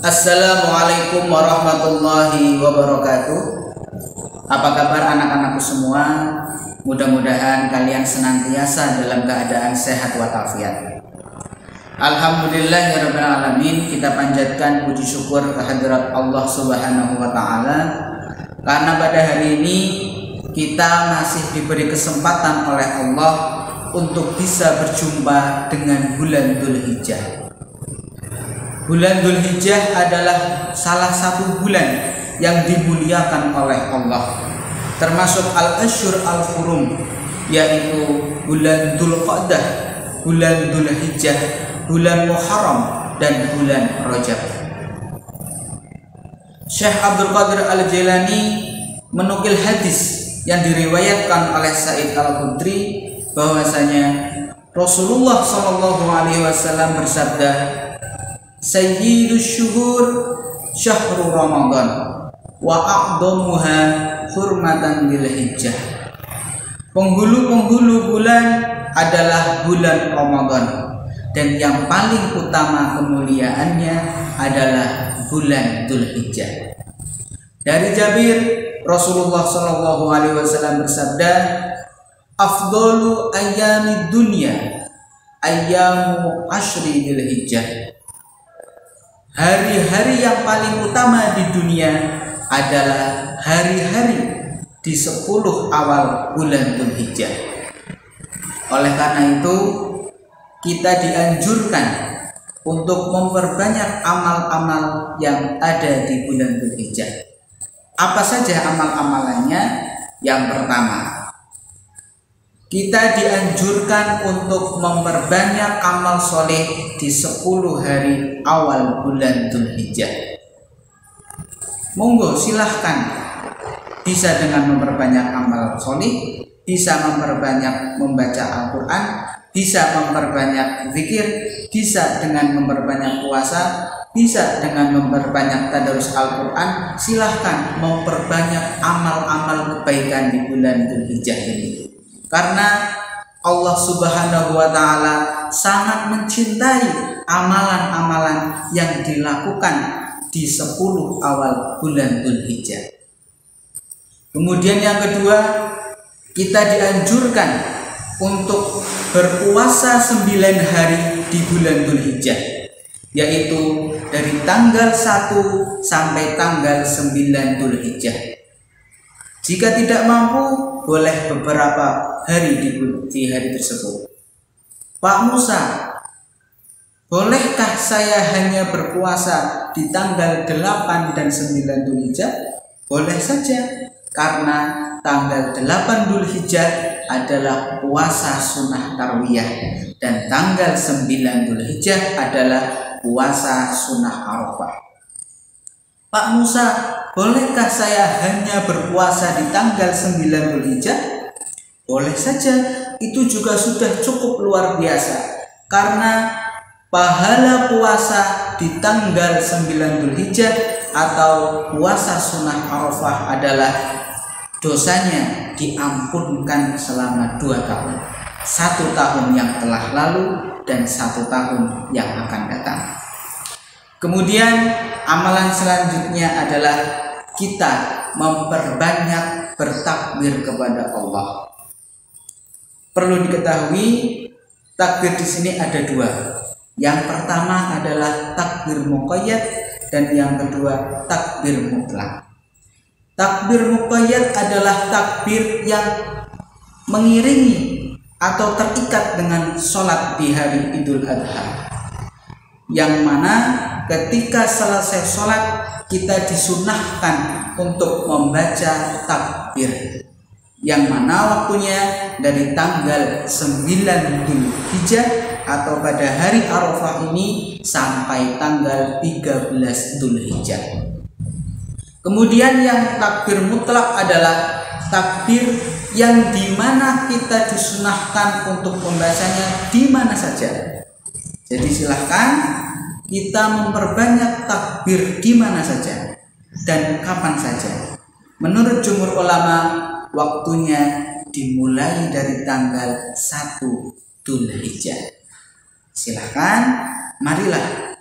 Assalamualaikum warahmatullahi wabarakatuh. Apa kabar anak-anakku semua? Mudah-mudahan kalian senantiasa dalam keadaan sehat walafiat. Alhamdulillahirabbil alamin. Kita panjatkan puji syukur kehadirat Allah Subhanahu wa taala karena pada hari ini kita masih diberi kesempatan oleh Allah untuk bisa berjumpa dengan bulan Dzulhijjah. Bulan Dzulhijjah adalah salah satu bulan yang dimuliakan oleh Allah, termasuk al-asyhur al-hurum, yaitu bulan Dzulqa'dah, bulan Dzulhijjah, bulan Muharram, dan bulan Rajab. Syekh Abdul Qadir Al-Jailani menukil hadis yang diriwayatkan oleh Sa'id Al-Khudri bahwasanya Rasulullah SAW bersabda, Sayyidus syuhur syahrul Ramadan wa a'dhamuha hurmatan Dzulhijjah. Penghulu-penghulu bulan adalah bulan Ramadan, dan yang paling utama kemuliaannya adalah bulan Dzulhijjah. Dari Jabir, Rasulullah SAW bersabda, afdalu ayyamid dunya ayyamu ashri Dzulhijjah. Hari-hari yang paling utama di dunia adalah hari-hari di 10 awal bulan Dzulhijjah. Oleh karena itu, kita dianjurkan untuk memperbanyak amal-amal yang ada di bulan Dzulhijjah. Apa saja amal-amalannya? Yang pertama, kita dianjurkan untuk memperbanyak amal soleh di 10 hari awal bulan Dzulhijjah. Monggo silahkan, bisa dengan memperbanyak amal soleh, bisa memperbanyak membaca Al-Quran, bisa memperbanyak zikir, bisa dengan memperbanyak puasa, bisa dengan memperbanyak tadarus Al-Quran. Silahkan memperbanyak amal-amal kebaikan di bulan Dzulhijjah ini, karena Allah Subhanahu wa taala sangat mencintai amalan-amalan yang dilakukan di 10 awal bulan Dzulhijjah. Kemudian yang kedua, kita dianjurkan untuk berpuasa 9 hari di bulan Dzulhijjah, yaitu dari tanggal 1 sampai tanggal 9 Dzulhijjah. Jika tidak mampu, boleh beberapa hari di hari tersebut. Pak Musa, bolehkah saya hanya berpuasa di tanggal 8 dan 9 Dzulhijjah? Boleh saja, karena tanggal 8 Dzulhijjah adalah puasa sunnah tarwiyah, dan tanggal 9 Dzulhijjah adalah puasa sunnah Arafah. Pak Musa, bolehkah saya hanya berpuasa di tanggal 9 Dzulhijjah? Boleh saja, itu juga sudah cukup luar biasa, karena pahala puasa di tanggal 9 Dzulhijjah atau puasa sunnah Arafah adalah dosanya diampunkan selama 2 tahun. 1 tahun yang telah lalu dan 1 tahun yang akan datang. Kemudian amalan selanjutnya adalah kita memperbanyak bertakbir kepada Allah. Perlu diketahui, takbir di sini ada 2. Yang pertama adalah takbir muqayyad, dan yang kedua takbir mutlak. Takbir muqayyad adalah takbir yang mengiringi atau terikat dengan sholat di hari Idul Adha, yang mana ketika selesai sholat kita disunahkan untuk membaca takbir, yang mana waktunya dari tanggal 9 Dzulhijjah atau pada hari Arafah ini sampai tanggal 13 Dzulhijjah. Kemudian yang takbir mutlak adalah takbir yang dimana kita disunahkan untuk membacanya di mana saja. Jadi silahkan kita memperbanyak takbir di mana saja dan kapan saja. Menurut jumhur ulama, waktunya dimulai dari tanggal 1 Dzulhijjah. Silahkan, marilah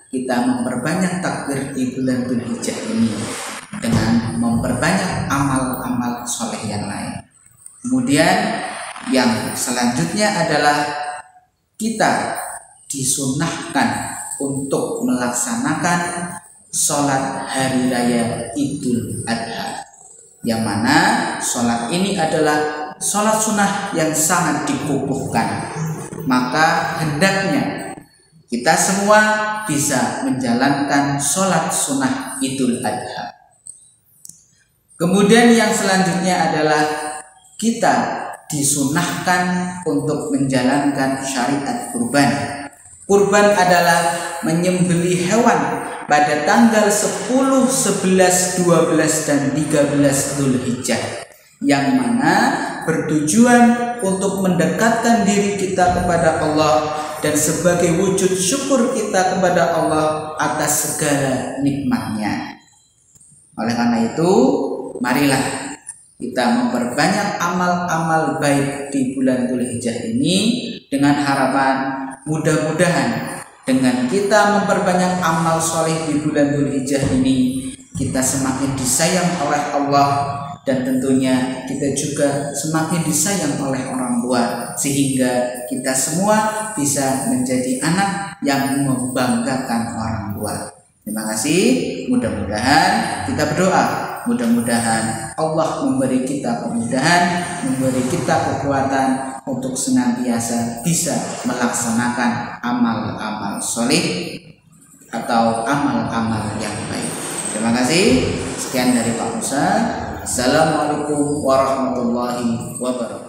kita memperbanyak takbir di bulan Dzulhijjah ini dengan memperbanyak amal-amal soleh yang lain. Kemudian yang selanjutnya adalah kita disunnahkan untuk melaksanakan sholat hari raya Idul Adha, yang mana sholat ini adalah sholat sunnah yang sangat dikukuhkan. Maka hendaknya kita semua bisa menjalankan sholat sunnah Idul Adha. Kemudian yang selanjutnya adalah kita disunahkan untuk menjalankan syariat kurban. Kurban adalah menyembelih hewan pada tanggal 10, 11, 12, dan 13 Dzulhijjah, yang mana bertujuan untuk mendekatkan diri kita kepada Allah dan sebagai wujud syukur kita kepada Allah atas segala nikmatnya. Oleh karena itu, marilah kita memperbanyak amal-amal baik di bulan Dzulhijjah ini dengan harapan mudah-mudahan dengan kita memperbanyak amal soleh di bulan Dzulhijjah ini, kita semakin disayang oleh Allah, dan tentunya kita juga semakin disayang oleh orang tua, sehingga kita semua bisa menjadi anak yang membanggakan orang tua. Terima kasih. Mudah-mudahan kita berdoa, mudah-mudahan Allah memberi kita kemudahan, memberi kita kekuatan untuk senantiasa bisa melaksanakan amal-amal soleh atau amal-amal yang baik. Terima kasih. Sekian dari Pak Musa. Assalamualaikum warahmatullahi wabarakatuh.